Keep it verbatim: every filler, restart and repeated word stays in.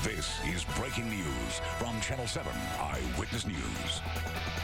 This is breaking news from Channel seven Eyewitness News.